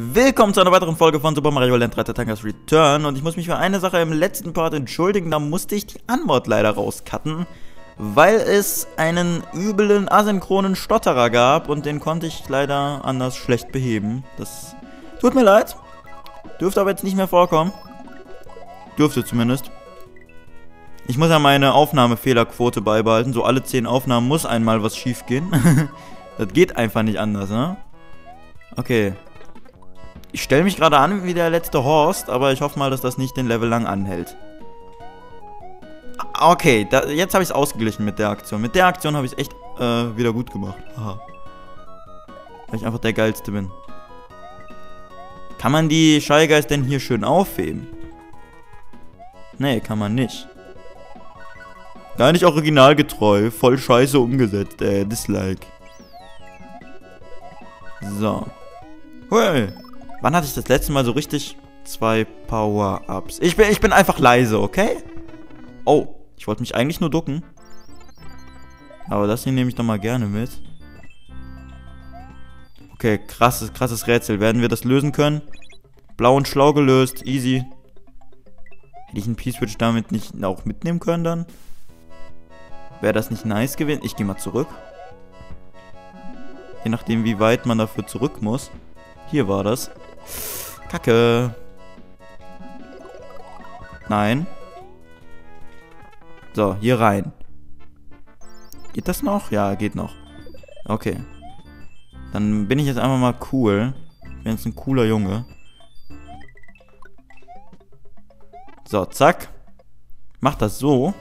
Willkommen zu einer weiteren Folge von Super Mario Land 3 Tatanka's Return. Und ich muss mich für eine Sache im letzten Part entschuldigen. Da musste ich die Anmod leider rauscutten, weil es einen üblen asynchronen Stotterer gab. Und den konnte ich leider anders schlecht beheben. Das tut mir leid. Dürfte aber jetzt nicht mehr vorkommen. Dürfte zumindest. Ich muss ja meine Aufnahmefehlerquote beibehalten. So alle 10 Aufnahmen muss einmal was schief gehen. Das geht einfach nicht anders, ne? Okay. Ich stelle mich gerade an wie der letzte Horst, aber ich hoffe mal, dass das nicht den Level lang anhält. Okay, jetzt habe ich es ausgeglichen mit der Aktion. Mit der Aktion habe ich es echt wieder gut gemacht. Aha. Weil ich einfach der Geilste bin. Kann man die Shy Guys denn hier schön aufheben? Nee, kann man nicht. Gar nicht originalgetreu. Voll scheiße umgesetzt, Dislike. So. Hui. Wann hatte ich das letzte Mal so richtig 2 Power-Ups? Ich bin einfach leise, okay? Oh, ich wollte mich eigentlich nur ducken. Aber das hier nehme ich doch mal gerne mit. Okay, krasses Rätsel. Werden wir das lösen können? Blau und schlau gelöst. Easy. Hätte ich einen P-Switch damit nicht auch mitnehmen können dann? Wäre das nicht nice gewesen? Ich gehe mal zurück. Je nachdem, wie weit man dafür zurück muss. Hier war das. Kacke. Nein. So, hier rein. Geht das noch? Ja, geht noch. Okay. Dann bin ich jetzt einfach mal cool. Ich bin jetzt ein cooler Junge. So, zack. Mach das so.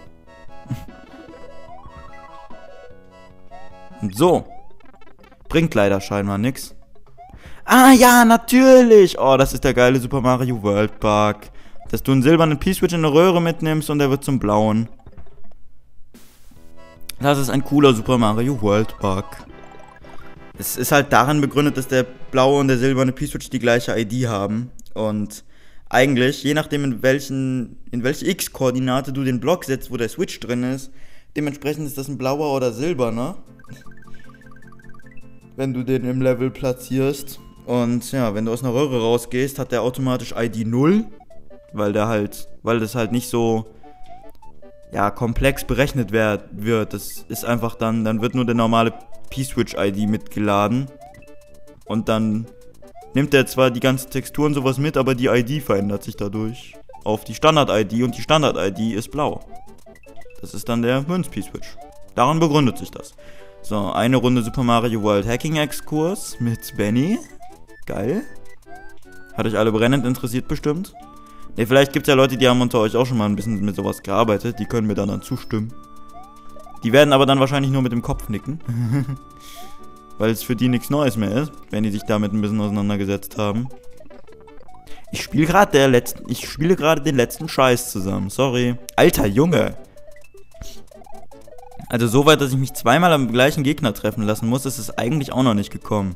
Und so. Bringt leider scheinbar nix. Ah, ja, natürlich. Oh, das ist der geile Super Mario World Bug. Dass du einen silbernen P-Switch in eine Röhre mitnimmst und der wird zum blauen. Das ist ein cooler Super Mario World Bug. Es ist halt daran begründet, dass der blaue und der silberne P-Switch die gleiche ID haben. Und eigentlich, je nachdem in welche X-Koordinate du den Block setzt, wo der Switch drin ist, dementsprechend ist das ein blauer oder silberner. Wenn du den im Level platzierst. Und ja, wenn du aus einer Röhre rausgehst, hat der automatisch ID 0. Weil das halt nicht so ja, komplex berechnet wird. Das ist einfach dann wird nur der normale P-Switch-ID mitgeladen. Und dann nimmt der zwar die ganzen Texturen sowas mit, aber die ID verändert sich dadurch auf die Standard-ID und die Standard-ID ist blau. Das ist dann der Münz-P-Switch. Daran begründet sich das. So, eine Runde Super Mario World Hacking Exkurs mit Benny. Geil. Hat euch alle brennend interessiert bestimmt. Ne, vielleicht gibt es ja Leute, die haben unter euch auch schon mal ein bisschen mit sowas gearbeitet. Die können mir dann zustimmen. Die werden aber dann wahrscheinlich nur mit dem Kopf nicken. Weil es für die nichts Neues mehr ist, wenn die sich damit ein bisschen auseinandergesetzt haben. Ich spiele gerade den letzten Scheiß zusammen. Sorry. Alter Junge. Also so weit, dass ich mich zweimal am gleichen Gegner treffen lassen muss, ist es eigentlich auch noch nicht gekommen.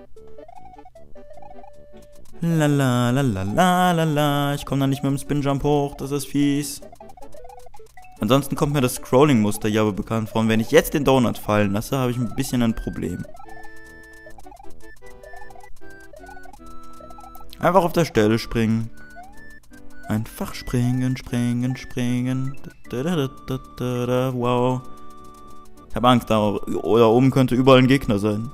Lalalala, ich komme da nicht mit dem Spinjump hoch, das ist fies. Ansonsten kommt mir das Scrolling-Muster hier aber bekannt vor. Und wenn ich jetzt den Donut fallen lasse, habe ich ein bisschen ein Problem. Einfach auf der Stelle springen. Einfach springen. Wow. Ich habe Angst, da oben könnte überall ein Gegner sein.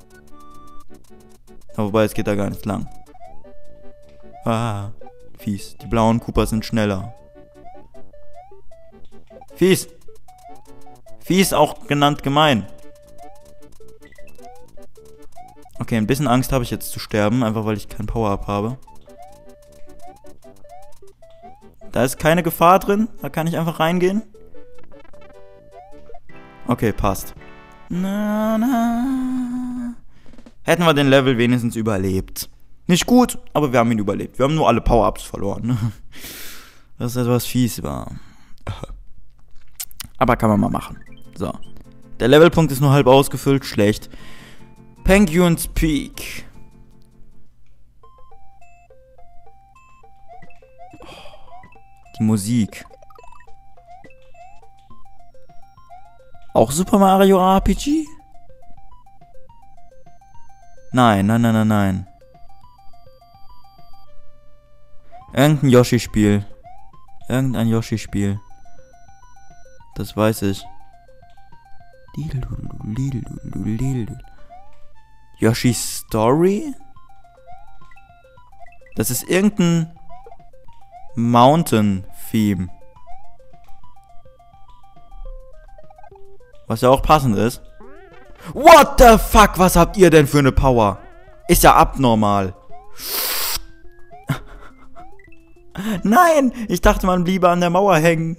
Aber wobei, es geht da gar nicht lang. Ah, fies. Die blauen Koopas sind schneller. Fies. Fies, auch genannt gemein. Okay, ein bisschen Angst habe ich jetzt zu sterben, einfach weil ich kein Power-Up habe. Da ist keine Gefahr drin, da kann ich einfach reingehen. Okay, passt. Hätten wir den Level wenigstens überlebt. Nicht gut, aber wir haben ihn überlebt. Wir haben nur alle Power-Ups verloren. Das ist etwas fies war. Aber kann man mal machen. So. Der Levelpunkt ist nur halb ausgefüllt. Schlecht. Penguin's Peak. Die Musik. Auch Super Mario RPG? Nein. Irgendein Yoshi-Spiel. Irgendein Yoshi-Spiel. Das weiß ich. Yoshi's Story? Das ist irgendein Mountain-Theme. Was ja auch passend ist. What the fuck? Was habt ihr denn für eine Power? Ist ja abnormal. Nein! Ich dachte, man bliebe an der Mauer hängen.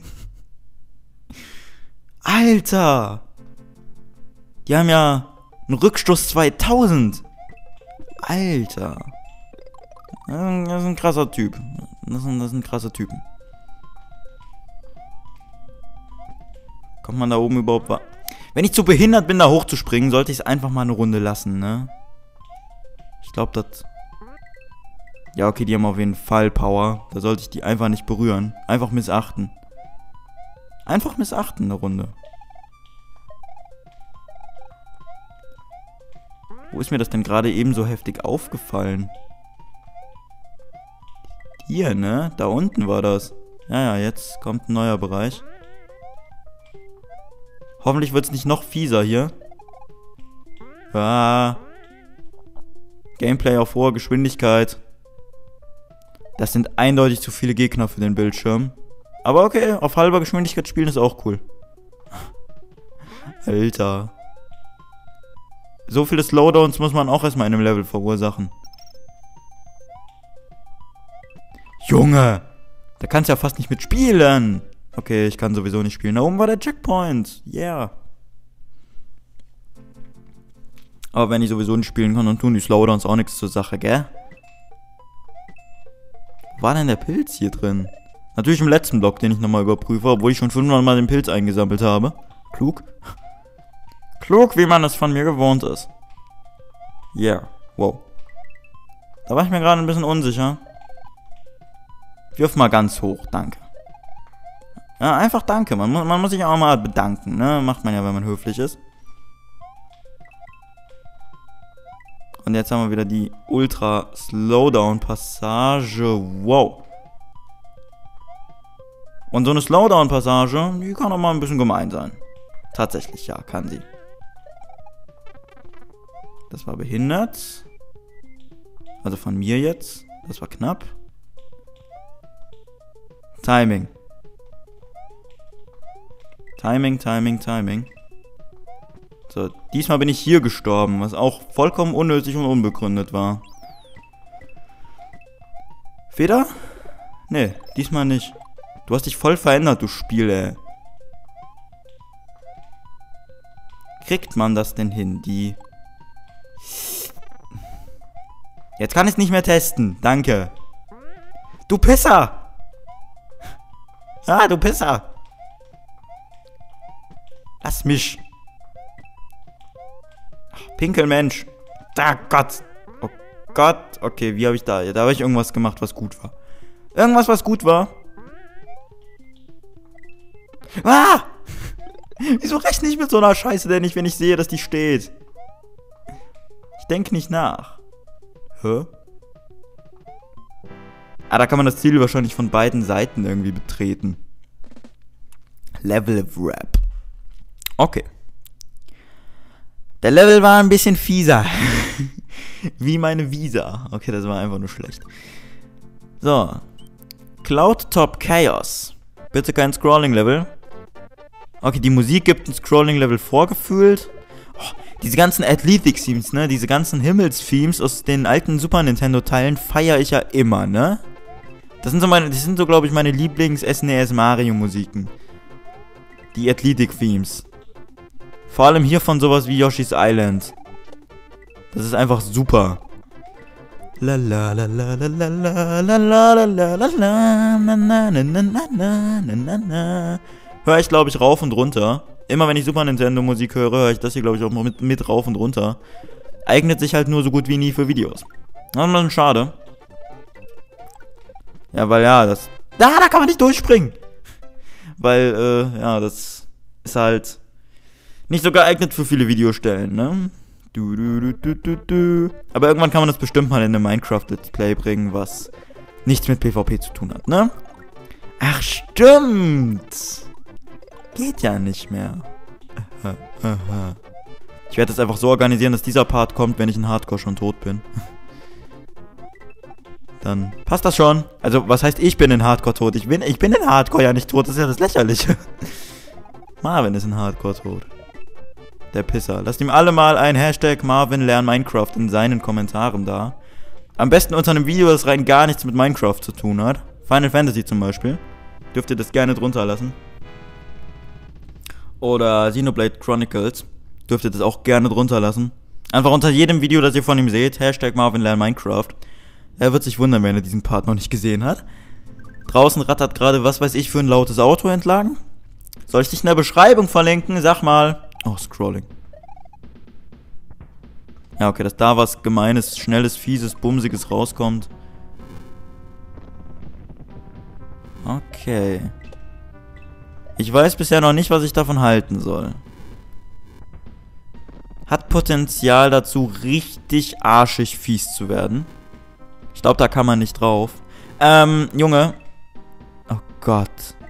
Alter! Die haben ja einen Rückstoß 2000. Alter. Das ist ein krasser Typ. Das sind krasse Typen. Kommt man da oben überhaupt... Wenn ich zu behindert bin, da hochzuspringen, sollte ich es einfach mal eine Runde lassen, ne? Ich glaube, das... Ja, okay, die haben auf jeden Fall Power. Da sollte ich die einfach nicht berühren. Einfach missachten. Einfach missachten, eine Runde. Wo ist mir das denn gerade eben so heftig aufgefallen? Hier, ne? Da unten war das. Ja, jetzt kommt ein neuer Bereich. Hoffentlich wird es nicht noch fieser hier. Ah. Gameplay auf hoher Geschwindigkeit. Das sind eindeutig zu viele Gegner für den Bildschirm. Aber okay, auf halber Geschwindigkeit spielen ist auch cool. Alter. So viele Slowdowns muss man auch erstmal in einem Level verursachen. Junge! Da kannst du ja fast nicht mitspielen! Okay, ich kann sowieso nicht spielen. Da oben war der Checkpoint. Yeah. Aber wenn ich sowieso nicht spielen kann, dann tun die Slowdowns auch nichts zur Sache, gell? Wo war denn der Pilz hier drin? Natürlich im letzten Block, den ich nochmal überprüfe, obwohl ich schon 500 Mal den Pilz eingesammelt habe. Klug. Klug, wie man es von mir gewohnt ist. Yeah. Wow. Da war ich mir gerade ein bisschen unsicher. Wirf mal ganz hoch, danke. Ja, einfach danke. Man muss sich auch mal bedanken, ne? Macht man ja, wenn man höflich ist. Und jetzt haben wir wieder die Ultra-Slowdown-Passage. Wow. Und so eine Slowdown-Passage, die kann auch mal ein bisschen gemein sein. Tatsächlich, ja, kann sie. Das war behindert. Also von mir jetzt. Das war knapp. Timing. Timing. So, diesmal bin ich hier gestorben, was auch vollkommen unnötig und unbegründet war. Feder? Nee, diesmal nicht. Du hast dich voll verändert, du Spiel, ey. Kriegt man das denn hin, die... Jetzt kann ich es nicht mehr testen, danke. Du Pisser! Ah, du Pisser! Lass mich. Pinkelmensch. Ah, Gott. Oh Gott. Okay, wie habe ich da... Da habe ich irgendwas gemacht, was gut war. Irgendwas, was gut war. Ah! Wieso rechne ich mit so einer Scheiße denn nicht, wenn ich sehe, dass die steht? Ich denke nicht nach. Hä? Ah, da kann man das Ziel wahrscheinlich von beiden Seiten irgendwie betreten. Level of Rap. Okay. Der Level war ein bisschen fieser. Wie meine Visa. Okay, das war einfach nur schlecht. So. Cloud Top Chaos. Bitte kein Scrolling-Level. Okay, die Musik gibt ein Scrolling-Level vorgefühlt. Oh, diese ganzen Athletic-Themes, ne? Diese ganzen Himmels-Themes aus den alten Super Nintendo-Teilen feiere ich ja immer, ne? Das sind so, glaube ich, meine Lieblings-SNES-Mario-Musiken. Die Athletic-Themes. Vor allem hier von sowas wie Yoshi's Island. Das ist einfach super. La la la la la la la la la la la la la la. Höre ich, glaube ich, rauf und runter. Immer wenn ich Super Nintendo Musik höre ich das hier, glaube ich, auch mit rauf und runter. Eignet sich halt nur so gut wie nie für Videos. Das ist ein bisschen schade. Ja, weil ja, da kann man nicht durchspringen. Weil, ja, das ist halt nicht so geeignet für viele Videostellen, ne? Aber irgendwann kann man das bestimmt mal in eine Minecraft Let's Play bringen, was nichts mit PvP zu tun hat, ne? Ach, stimmt. Geht ja nicht mehr. Ich werde das einfach so organisieren, dass dieser Part kommt, wenn ich in Hardcore schon tot bin. Dann passt das schon. Also, was heißt, ich bin in Hardcore tot? Ich bin in Hardcore ja nicht tot, das ist ja das Lächerliche. Marvin ist in Hardcore tot. Der Pisser. Lasst ihm alle mal ein Hashtag Marvin lern Minecraft in seinen Kommentaren da. Am besten unter einem Video, das rein gar nichts mit Minecraft zu tun hat. Final Fantasy zum Beispiel. Dürft ihr das gerne drunter lassen. Oder Xenoblade Chronicles. Dürft ihr das auch gerne drunter lassen. Einfach unter jedem Video, das ihr von ihm seht. Hashtag Marvin lern Minecraft. Er wird sich wundern, wenn er diesen Part noch nicht gesehen hat. Draußen rattert gerade, was weiß ich, für ein lautes Auto entlang. Soll ich dich in der Beschreibung verlinken? Sag mal. Oh, Scrolling. Ja, okay, dass da was Gemeines, Schnelles, Fieses, Bumsiges rauskommt. Okay. Ich weiß bisher noch nicht, was ich davon halten soll. Hat Potenzial dazu, richtig arschig fies zu werden. Ich glaube, da kann man nicht drauf. Junge. Oh Gott.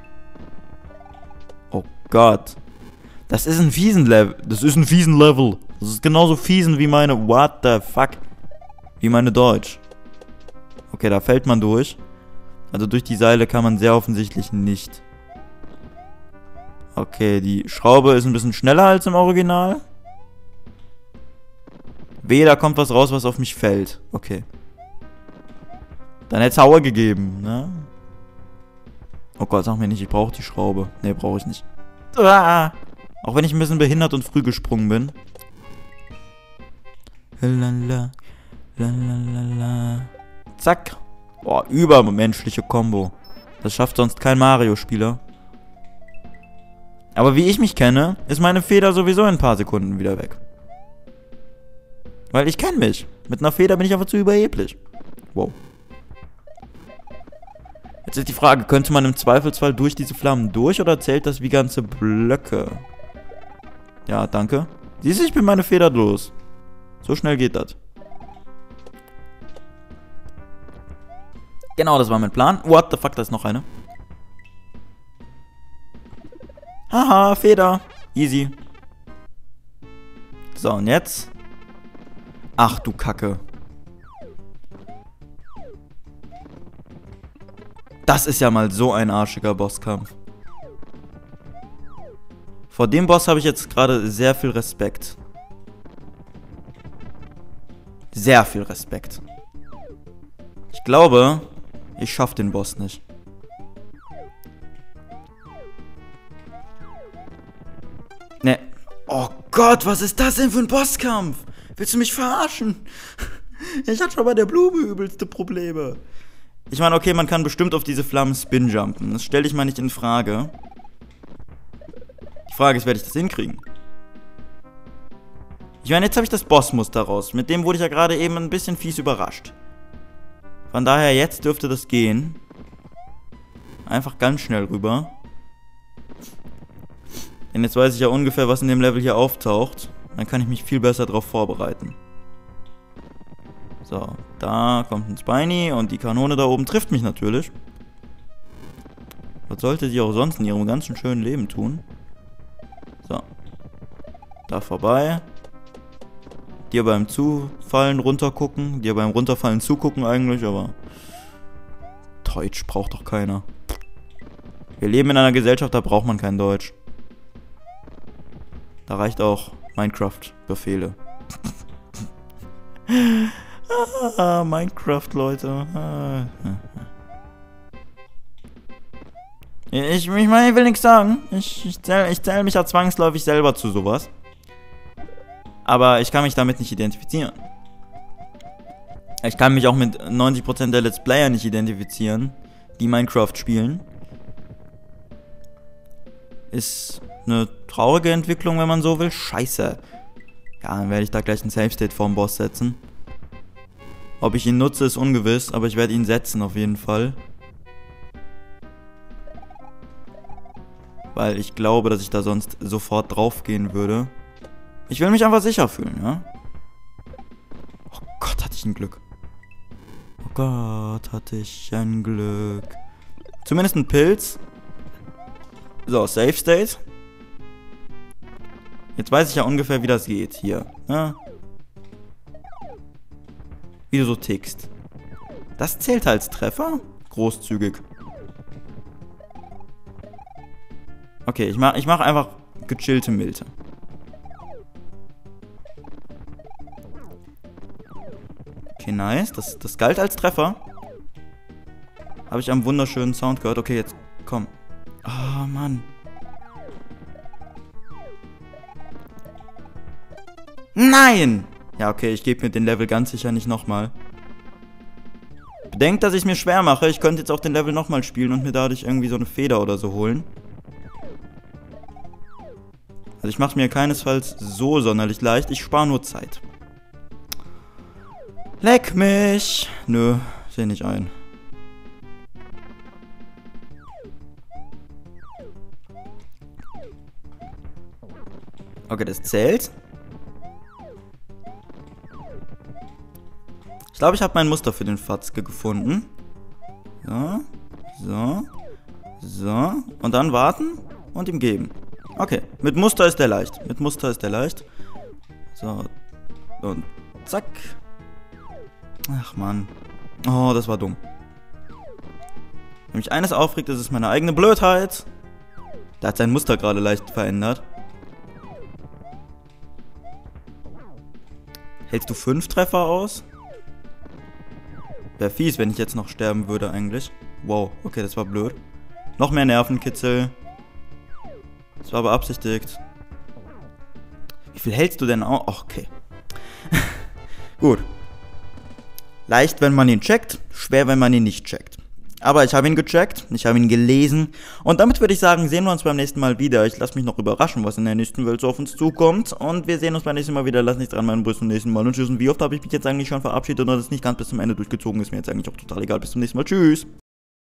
Oh Gott. Das ist ein fiesen Level. Das ist ein fiesen Level. Das ist genauso fiesen wie meine... What the fuck? Wie meine Deutsch. Okay, da fällt man durch. Also durch die Seile kann man sehr offensichtlich nicht. Okay, die Schraube ist ein bisschen schneller als im Original. Wehe, da kommt was raus, was auf mich fällt. Okay. Dann hätte es Aua gegeben, ne? Oh Gott, sag mir nicht, ich brauche die Schraube. Ne, brauche ich nicht. Ah! Auch wenn ich ein bisschen behindert und früh gesprungen bin. Lalala, lalala. Zack. Boah, übermenschliche Kombo. Das schafft sonst kein Mario-Spieler. Aber wie ich mich kenne, ist meine Feder sowieso in ein paar Sekunden wieder weg. Weil ich kenne mich. Mit einer Feder bin ich einfach zu überheblich. Wow. Jetzt ist die Frage, könnte man im Zweifelsfall durch diese Flammen durch oder zählt das wie ganze Blöcke? Ja, danke. Siehst du, ich bin meine Feder los. So schnell geht das. Genau, das war mein Plan. What the fuck, da ist noch eine. Haha, Feder. Easy. So, und jetzt? Ach du Kacke. Das ist ja mal so ein arschiger Bosskampf. Vor dem Boss habe ich jetzt gerade sehr viel Respekt. Sehr viel Respekt. Ich glaube, ich schaffe den Boss nicht. Ne. Oh Gott, was ist das denn für ein Bosskampf? Willst du mich verarschen? Ich hatte schon bei der Blume übelste Probleme. Ich meine, okay, man kann bestimmt auf diese Flammen spinjumpen. Das stelle ich mal nicht in Frage. Die Frage ist, werde ich das hinkriegen? Ich meine, jetzt habe ich das Bossmuster raus. Mit dem wurde ich ja gerade eben ein bisschen fies überrascht. Von daher, jetzt dürfte das gehen. Einfach ganz schnell rüber. Denn jetzt weiß ich ja ungefähr, was in dem Level hier auftaucht. Dann kann ich mich viel besser darauf vorbereiten. So, da kommt ein Spiny und die Kanone da oben trifft mich natürlich. Was sollte sie auch sonst in ihrem ganzen schönen Leben tun? So. Da vorbei. Dir beim Zufallen runtergucken. Dir beim Runterfallen zugucken eigentlich, aber... Deutsch braucht doch keiner. Wir leben in einer Gesellschaft, da braucht man kein Deutsch. Da reicht auch Minecraft-Befehle. Minecraft, Leute. Ich meine, ich will nichts sagen. Ich zähl mich ja zwangsläufig selber zu sowas. Aber ich kann mich damit nicht identifizieren. Ich kann mich auch mit 90% der Let's Player nicht identifizieren, die Minecraft spielen. Ist eine traurige Entwicklung, wenn man so will. Scheiße. Ja, dann werde ich da gleich einen Safe State vorm Boss setzen. Ob ich ihn nutze, ist ungewiss, aber ich werde ihn setzen auf jeden Fall. Weil ich glaube, dass ich da sonst sofort drauf gehen würde. Ich will mich einfach sicher fühlen, ja? Oh Gott, hatte ich ein Glück. Oh Gott, hatte ich ein Glück. Zumindest ein Pilz. So, Safe State. Jetzt weiß ich ja ungefähr, wie das geht. Hier. Ja. Wie du so tickst. Das zählt als Treffer? Großzügig. Okay, ich mach einfach gechillte Milte. Okay, nice. Das galt als Treffer. Habe ich am wunderschönen Sound gehört. Okay, jetzt komm. Oh, Mann. Nein! Ja, okay, ich gebe mir den Level ganz sicher nicht nochmal. Bedenkt, dass ich es mir schwer mache. Ich könnte jetzt auch den Level nochmal spielen und mir dadurch irgendwie so eine Feder oder so holen. Also ich mache es mir keinesfalls so sonderlich leicht. Ich spare nur Zeit. Leck mich! Nö, seh nicht ein. Okay, das zählt. Ich glaube, ich habe mein Muster für den Fatzke gefunden. So. Und dann warten und ihm geben. Okay, mit Muster ist der leicht. So. Und zack. Ach, Mann. Oh, das war dumm. Wenn mich eines aufregt, ist es meine eigene Blödheit. Der hat sein Muster gerade leicht verändert. Hältst du 5 Treffer aus? Wäre fies, wenn ich jetzt noch sterben würde eigentlich. Wow, okay, das war blöd. Noch mehr Nervenkitzel. Das war beabsichtigt. Wie viel hältst du denn aus? Oh, okay. Gut. Leicht, wenn man ihn checkt. Schwer, wenn man ihn nicht checkt. Aber ich habe ihn gecheckt, ich habe ihn gelesen. Und damit würde ich sagen, sehen wir uns beim nächsten Mal wieder. Ich lasse mich noch überraschen, was in der nächsten Welt so auf uns zukommt. Und wir sehen uns beim nächsten Mal wieder. Lass nichts dran, meinen bis zum nächsten Mal. Und tschüss. Und wie oft habe ich mich jetzt eigentlich schon verabschiedet und das nicht ganz bis zum Ende durchgezogen? Ist mir jetzt eigentlich auch total egal. Bis zum nächsten Mal. Tschüss.